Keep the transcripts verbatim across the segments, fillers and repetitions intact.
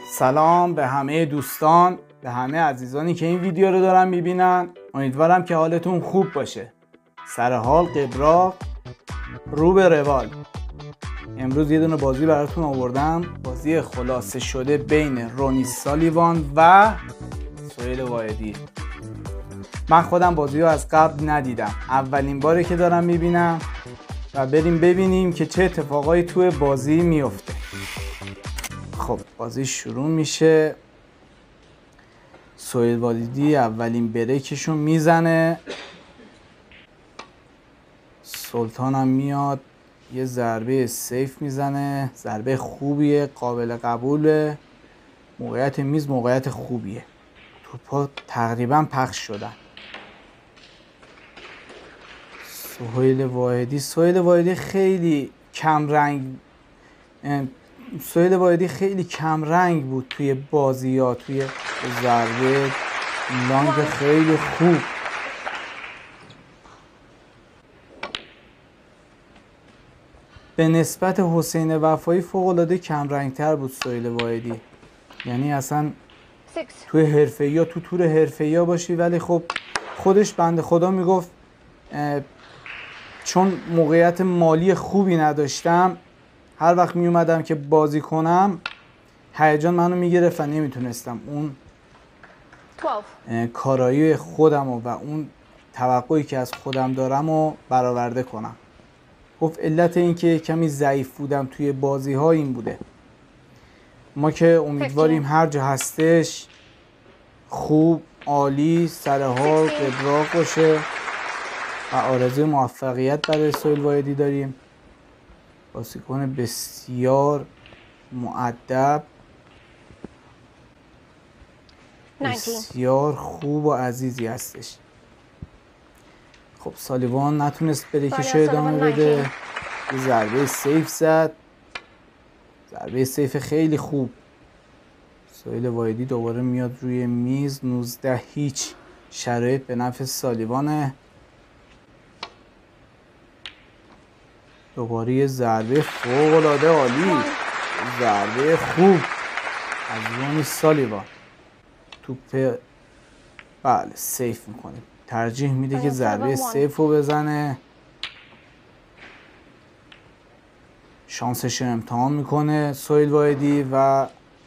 سلام به همه دوستان، به همه عزیزانی که این ویدیو رو دارن میبینن. امیدوارم که حالتون خوب باشه. سر حال قبراق، رو به روال. امروز یه دونه بازی براتون آوردم، بازی خلاصه شده بین رونی سالیوان و سهیل واحدی. من خودم بازی رو از قبل ندیدم، اولین باره که دارم میبینم و بریم ببینیم که چه اتفاقایی توی بازی میفته. خب بازی شروع میشه. سهیل واحدی اولین بریکشون میزنه، سلطان هم میاد یه ضربه سیف میزنه، ضربه خوبیه، قابل قبوله. موقعیت میز موقعیت خوبیه، توپا تقریبا پخش شدن. سهیل واحدی سهیل واحدی خیلی کم رنگ سهیل واحدی خیلی کم رنگ بود توی بازی ها، توی ضربه لانگ خیلی خوب. به نسبت حسین وفایی فوق العاده کم رنگ تر بود سهیل واحدی، یعنی اصلا توی حرفه‌ای یا تو تور حرفه‌ای ها باشی، ولی خب خودش بنده خدا میگفت چون موقعیت مالی خوبی نداشتم، هر وقت می اومدم که بازی کنم هیجان منو میگرفت و نمیتونستم اون کارایی خودم و, و اون توقعی که از خودم دارم رو برآورده کنم. گفت علت این که کمی ضعیف بودم توی بازی ها این بوده. ما که امیدواریم هر جا هستش خوب، عالی، سرحال، قبراق باشه و آرزوی موفقیت برای سهیل واحدی داریم. بازیکن بسیار مؤدب، بسیار خوب و عزیزی هستش. خب سالیوان نتونست بریکش رو ادامه بده، یه ضربه سیف زد، ضربه سیف خیلی خوب. سهیل واحدی دوباره میاد روی میز. نوزده هیچ شرایط به نفع سالیوانه. دوباره یه ضربه فوق العاده عالی، ضربه خوب از رونی سالیوان. توپ بله سیف میکنه، ترجیح میده که ضربه سیف رو بزنه. شانسش رو امتحان میکنه سهیل واحدی و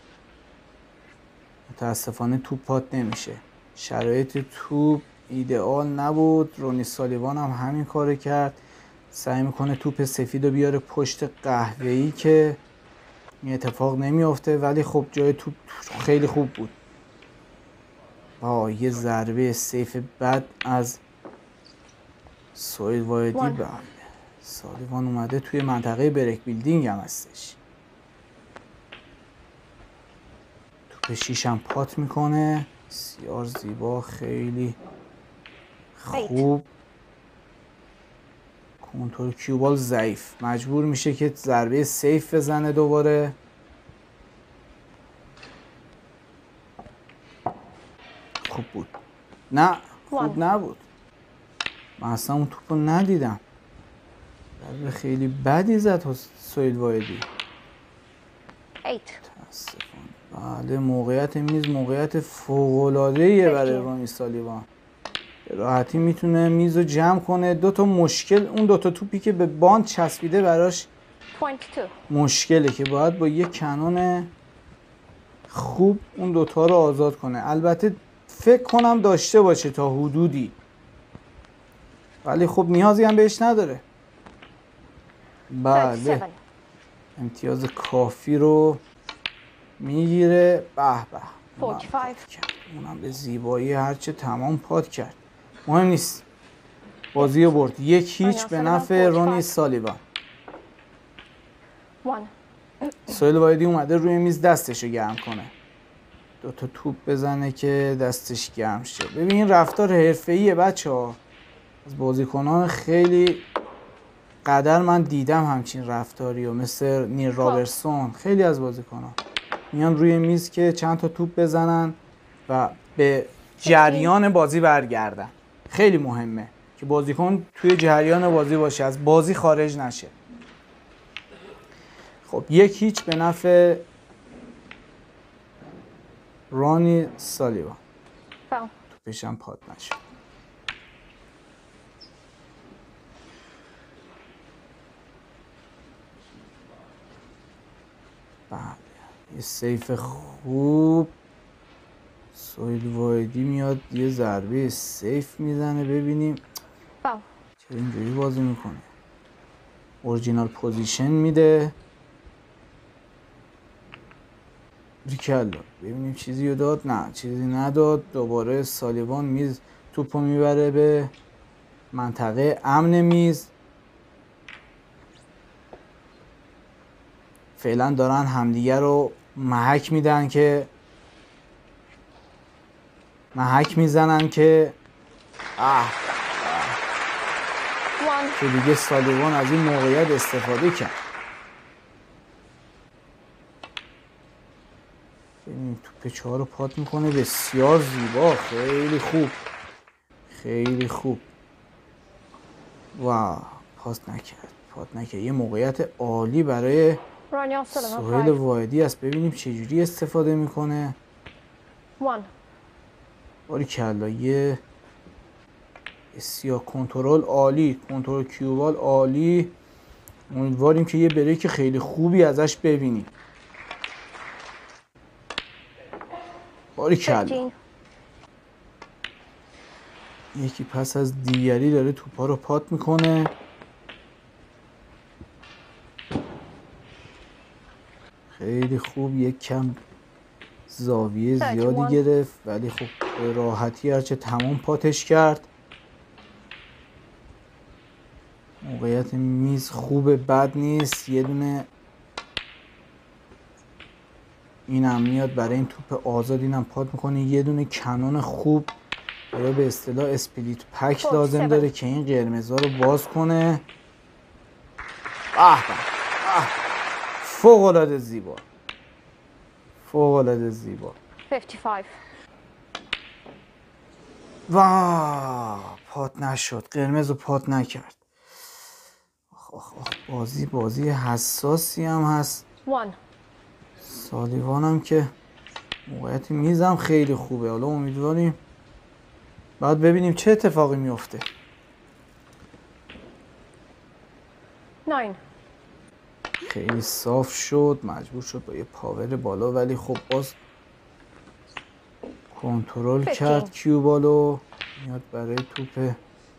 متاسفانه توپ پات نمیشه. شرایط توپ ایدئال نبود. رونی سالیوان هم همین کار کرد، سعی میکنه توپ سفید رو بیاره پشت قهوه‌ای که این اتفاق نمیافته، ولی خب جای توپ خیلی خوب بود. با یه ضربه سیف بد از سهیل واحدی. بله سالیوان اومده توی منطقه بریک بیلدینگ هم هستش. توپ شیشم پات میکنه، بسیار زیبا، خیلی خوب. کنترل کیوبال ضعیف، مجبور میشه که ضربه سیف بزنه دوباره. خوب بود؟ نه خوب نبود، من اصلا اون توپو ندیدم. ضربه خیلی بدی زد سهیل واحدی. بله موقعیت میز موقعیت فوق‌العاده‌ایه برای رونی سالیوان. به راحتی میتونه میز رو جمع کنه. دو تا مشکل، اون دو تا توپی که به باند چسبیده براش مشکله که باید با یه کنون خوب اون دوتا رو آزاد کنه. البته فکر کنم داشته باشه تا حدودی، ولی خب نیازی هم بهش نداره. بله امتیاز کافی رو میگیره. به به اونم به زیبایی هرچه تمام پات کرد. مهم نیست، بازی رو برد. یک هیچ به نفع رونی سالیوان. سهیل واحدی اومده روی میز دستشو گرم کنه، دو تا توپ بزنه که دستش گرم شه. ببین رفتار حرفه‌ایه بچه ها از بازیکنان خیلی قدر من دیدم همچین رفتاری و مثل نیل رابرتسون. خیلی از بازیکنان میان روی میز که چند تا توپ بزنن و به جریان بازی برگردن. خیلی مهمه که بازیکن توی جریان بازی باشه، از بازی خارج نشه. خب یک هیچ به نفع رانی سالیوان. Foul. توپش هم پات نشد. بله یه سیف خوب. سهیل واحدی میاد یه ضربه سیف میزنه. ببینیم Foul. چرا اینجوری بازی میکنه. اورجینال پوزیشن میده. ریکلا ببینیم چیزی رو داد. نه چیزی نداد. دوباره سالیوان میز توپو میبره به منطقه امن میز. فعلا دارن همدیگه رو محک میدن که محک میزنن که اه One. که دیگه سالیوان از این موقعیت استفاده کرد. ببینیم توپ چهار رو پات میکنه. بسیار زیبا. خیلی خوب خیلی خوب. واو پاس نکرد پات نکرد. یه موقعیت عالی برای Rania Sullivan. سهیل Five. واحدی است. ببینیم چجوری استفاده میکنه. One. باری کلا یه بسیار کنترل عالی. کنترل کیوبال عالی. امیدواریم که یه بریک خیلی خوبی ازش ببینیم. باری کلا Fifteen. یکی پس از دیگری داره توپا رو پات میکنه. خیلی خوب. یک کم زاویه زیادی گرفت ولی خب به راحتی هرچه تمام پاتش کرد. موقعیت میز خوبه بد نیست. یه دونه اینم میاد برای این توپ آزاد اینم پات میکنه. یه دونه کنون خوب یا به اصطلاح اسپلیت پک لازم داره که این قرمزا رو باز کنه. به به فوق العاده زیبا فوق العاده زیبا. Fifty-five. واو پات نشد. قرمز رو پات نکرد. آخ آخ آخ. بازی بازی حساسی هم هست. One. سالیوان هم که موقعیت میزم خیلی خوبه. حالا امیدواریم بعد ببینیم چه اتفاقی میفته. Nine. خیلی صاف شد. مجبور شد با یه پاور بالا ولی خب باز کنترل کرد کیوبالو. میاد برای توپ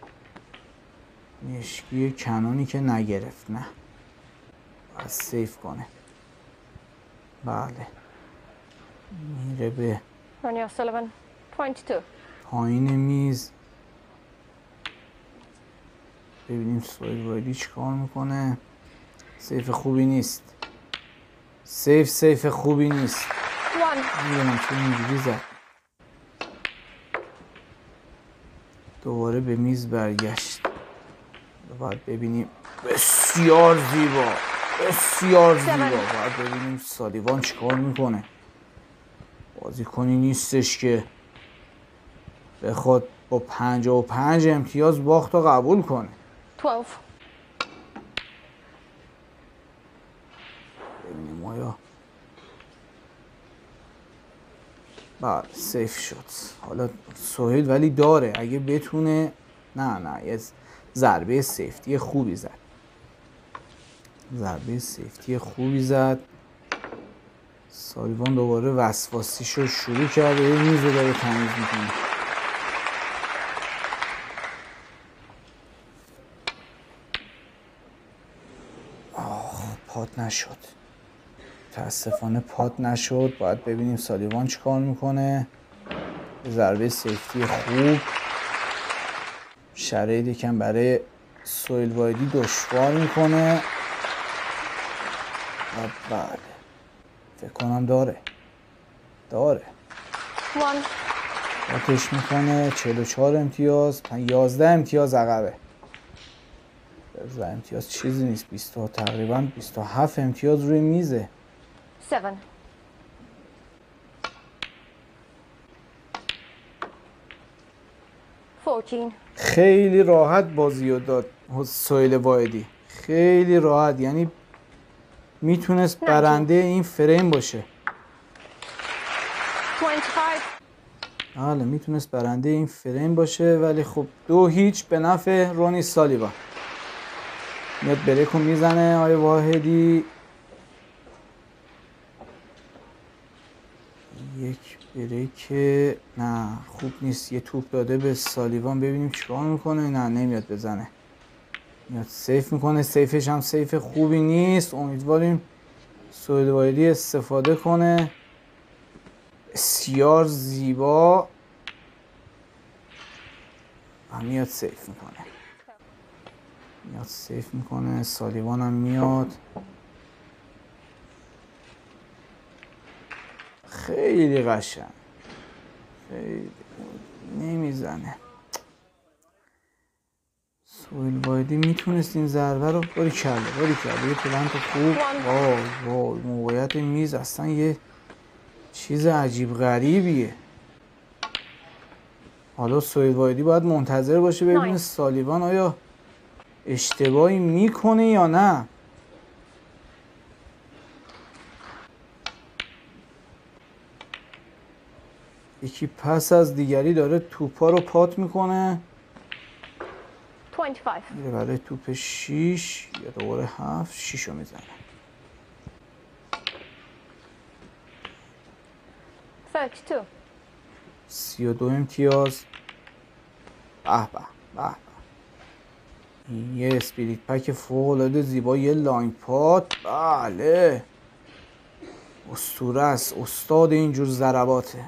مشکی کنونی که نگرفت. نه باید سیف کنه. بله میره به Rania Sullivan. Twenty-two. پایین میز. ببینیم سهیل واحدی چیکار میکنه. سیف خوبی نیست. سیف سیف خوبی نیست. One. میدونم چون اینجوری زد. دوباره به میز برگشت. باید ببینیم. بسیار زیبا بسیار زیبا. باید ببینیم سالیوان چیکار میکنه. بازیکنی نیستش که بخواد با پنجاه و پنج امتیاز باخت رو قبول کنه. Twelve. ببینیم آیا بله سیف شد. حالا سهیل ولی داره اگه بتونه. نه نه یه ضربه سیفتی خوبی زد. ضربه سیفتی خوبی زد. سالیوان دوباره وسواسیشو شروع کرده. یه میز رو داره تمیز میکنه. آخ پات نشد. متاسفانه پات نشد. باید ببینیم سالیوان چیکار میکنه. ضربه سیفتی خوب. شرایط یکم برای سهیل واحدی دشوار میکنه. و بله فکر کنم داره داره One. آتش میکنه. چهل و چهار امتیاز. یازده امتیاز عقبه. یازده امتیاز چیزی نیست. بیست تقریبا بیست و هفت امتیاز روی میزه. Seven. Fourteen. خیلی راحت بازی رو داد سهیل واحدی. خیلی راحت. یعنی میتونست برنده این فریم باشه. twenty-five. بله میتونست برنده این فریم باشه، ولی خب دو هیچ به نفع رونی سالیوان. میاد بریکو میزنه آقای واحدی. یک بریک نه خوب نیست. یه توپ داده به سالیوان، ببینیم چیکار میکنه. نه نمیاد بزنه، میاد سیف میکنه. سیفش هم سیف خوبی نیست. امیدواریم سهیل واحدی استفاده کنه. بسیار زیبا و میاد سیف میکنه. میاد سیف میکنه. سالیوان هم میاد. خیلی قشنگ، خیلی نمیزنه. سهیل واحدی میتونست این ضربه رو باری کرده باری کرده یه پلنت خوب. وای وای موقعیت میز اصلا یه چیز عجیب غریبیه. حالا سهیل واحدی باید منتظر باشه ببینه سالیوان آیا اشتباهی میکنه یا نه. یکی پس از دیگری داره توپا رو پات میکنه. twenty-five. میره برای توپ شیش یا دوباره هفت. شیش رو میزنه. thirty-two. سی و دو امتیاز. به به به به. یه اسپریت پک فوق العاده زیبا، یه لاین پات. بله اسطوره است، استاد اینجور ضرباته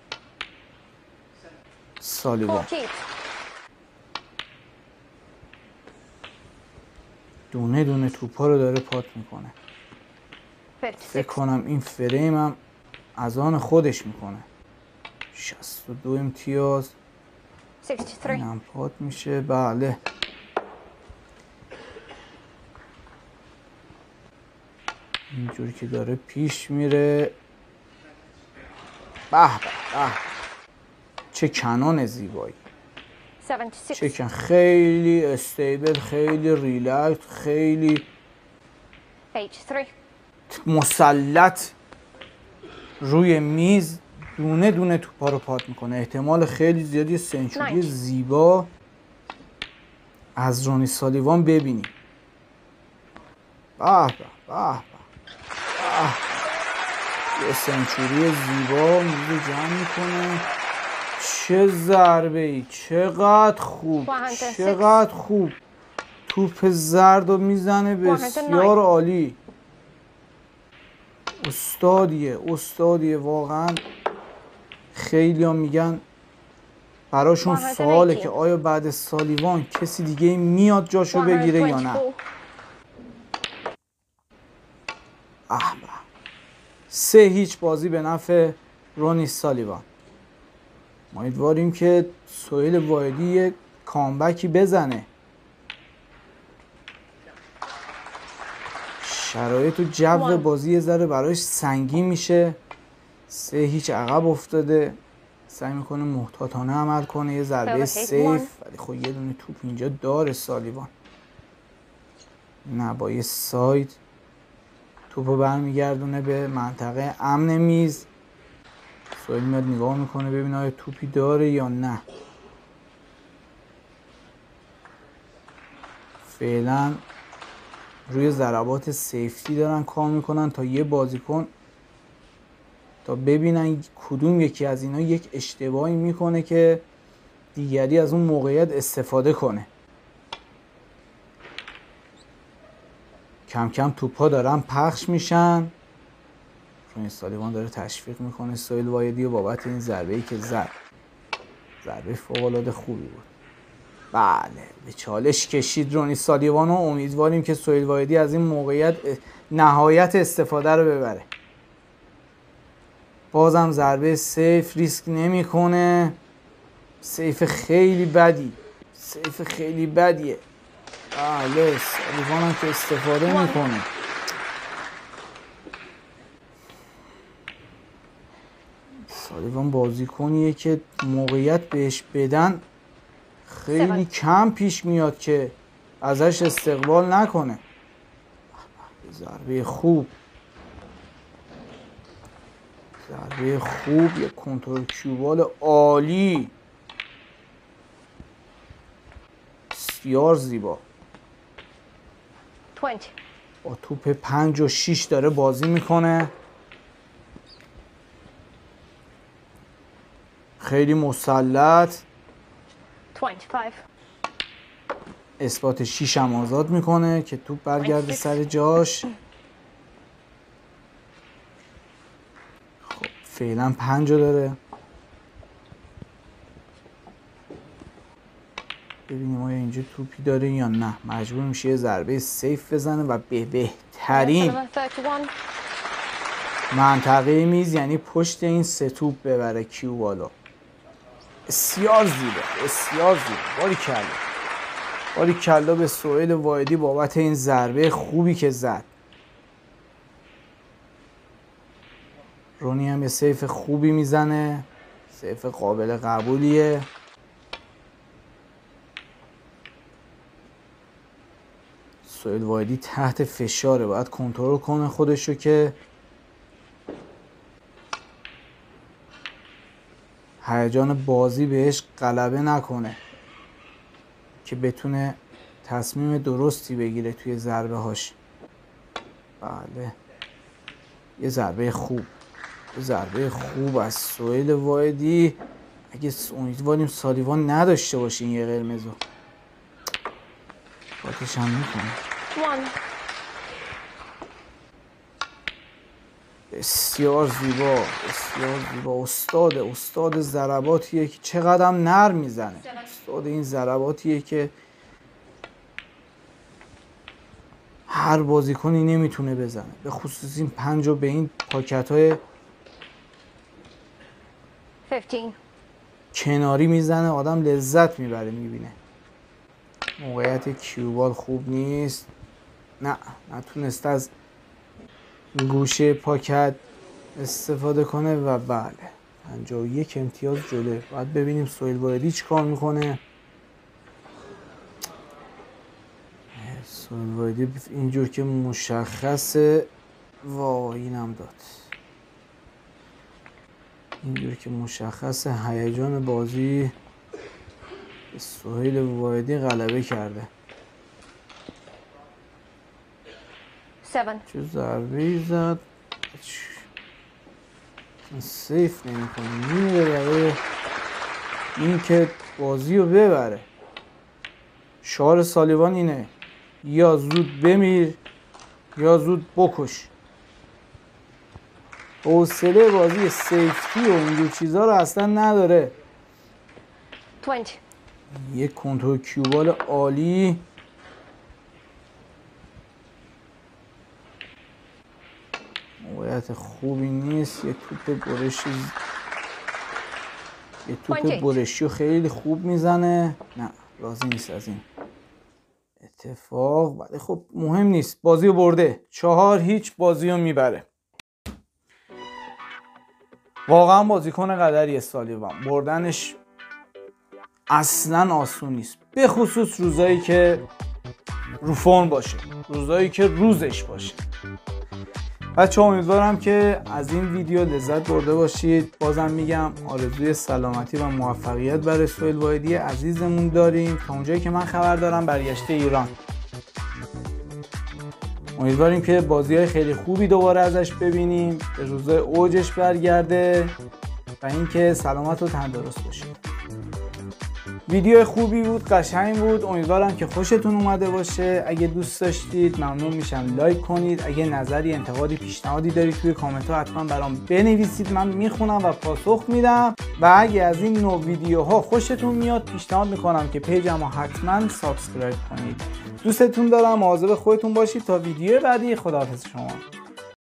سالیوان. forty-eight. دونه دونه توپا رو داره پات میکنه. فکر fifty-six. کنم این فریم هم از آن خودش میکنه. شصت و دو امتیاز. sixty-three. این هم پات میشه. بله اینجوری که داره پیش میره. به به به چه کنان زیبایی. seventy-six. چه کن خیلی استیبل، خیلی ریلکس، خیلی eighty-three. مسلط روی میز دونه دونه توپا رو پات میکنه. احتمال خیلی زیادی سنچوری زیبا از رونی سالیوان ببینیم. به به به به یه سنچوری زیبا میز جمع میکنه. چه ضربه ای، چقدر خوب، چقدر خوب. توپ زرد رو میزنه. بسیار عالی. استادیه استادیه واقعا. خیلی ها میگن براشون سواله که آیا بعد سالیوان کسی دیگه میاد جاشو بگیره یا نه. احبه سه هیچ بازی به نفع رونی سالیوان. ما امیدواریم که سهیل واحدی یک کامبکی بزنه. شرایط و جو بازی یه ذره براش سنگین میشه. سه هیچ عقب افتاده. سعی میکنه محتاطانه عمل کنه. یه ضربه سیف، ولی خب یه دونه توپ اینجا داره سالیوان. نه با یه ساید توپو برمیگردونه به منطقه امن میز. سهیل میاد نگاه میکنه ببینه آیا توپی داره یا نه. فعلا روی ضربات سیفتی دارن کار میکنن تا یه بازیکن تا ببینن کدوم یکی از اینا یک اشتباهی میکنه که دیگری از اون موقعیت استفاده کنه. کم کم توپا دارن پخش میشن. رونی سالیوان داره تشویق میکنه سهیل واحدی و بابت این ضربه‌ای که زد. ضربه فوق‌العاده خوبی بود. بله به چالش کشید رونی سالیوان و امیدواریم که سهیل واحدی از این موقعیت نهایت استفاده رو ببره. بازم ضربه سیف ریسک نمیکنه. سیف خیلی بدی. سیف خیلی بدیه. بله سالیوان هم که استفاده میکنه. سالیوان بازیکنیه که موقعیت بهش بدن خیلی کم پیش میاد که ازش استقبال نکنه. ضربه خوب. ضربه خوب، یک کنترل کیوبال عالی، بسیار زیبا. twenty. با توپ پنج و شیش داره بازی میکنه. خیلی مسلط. twenty-five. اثبات شیش هم آزاد میکنه که توپ برگرده سر جاش. خب فعلا پنج رو داره. ببینیم آیا اینجا توپی داره یا نه. مجبور میشه یه ضربه سیف بزنه و به بهترین thirty-one. منطقه میز، یعنی پشت این سه توپ ببره کیوبالو. بسیار زیبا، بسیار زیبا. باریکلا، باریکلا به سهیل واحدی بابت این ضربه خوبی که زد. رونی هم یه سیف خوبی میزنه، سیف قابل قبولیه. سهیل واحدی تحت فشاره، باید کنترل کنه خودشو که هیجان بازی بهش غلبه نکنه، که بتونه تصمیم درستی بگیره توی ضربه هاش. بله، یه ضربه خوب، یه ضربه خوب از سهیل واحدی. اگه امیدواریم سالیوان نداشته باشین یه قرمزو، باتش هم میکنه. بسیار زیبا، بسیار زیبا. استاد استاد ضرباتیه که چقدر هم نرم میزنه. استاد این ضرباتیه که هر بازیکنی نمیتونه بزنه، به خصوص این پنج رو به این پاکت های fifteen. کناری میزنه، آدم لذت میبره میبینه. موقعیت کیوبال خوب نیست. نه، نتونست از گوشه پاکت استفاده کنه و بله، پنجاه و یک امتیاز جلوه. باید ببینیم سهیل واحدی چی کار میکنه. سهیل واحدی اینجور که مشخصه، وای اینم داد، اینجور که مشخصه هیجان بازی به سهیل واحدی غلبه کرده. seven. چه ضربه‌ای زد، سیف نمی کنه، میره برای این که بازی رو ببره. شعار سالیوان اینه: یا زود بمیر یا زود بکش. حوصله بازی سیفتی و اینجور چیزها رو اصلا نداره. twenty. یک کنترل کیوبال عالی. موقعیت خوبی نیست. یه توپ برشی یه توپ برشی خیلی خوب میزنه. نه راضی نیست از این اتفاق، ولی خب مهم نیست، بازی رو برده. چهار هیچ بازی رو میبره. واقعا بازیکن قدری سالیوان، بردنش اصلا آسون نیست، به خصوص روزایی که رو فرم باشه، روزایی که روزش باشه. بچه امیدوارم که از این ویدیو لذت برده باشید. بازم میگم آرزوی سلامتی و موفقیت برای سهیل واحدی عزیزمون داریم. تا اونجایی که من خبر دارم برگشته ایران. امیدواریم که بازی‌های خیلی خوبی دوباره ازش ببینیم، به روزهای اوجش برگرده و اینکه سلامت و تندرست باشه. ویدیو خوبی بود، قشنگ بود. امیدوارم که خوشتون اومده باشه. اگه دوست داشتید ممنون میشم لایک کنید. اگه نظری، انتقادی، پیشنهادی دارید توی کامنت ها حتما برام بنویسید، من میخونم و پاسخ میدم. و اگه از این نوع ویدیوها خوشتون میاد پیشنهاد میکنم که پیجمو حتما سابسکرایب کنید. دوستتون دارم، مواظب خودتون باشید. تا ویدیو بعدی، خداحافظ شما.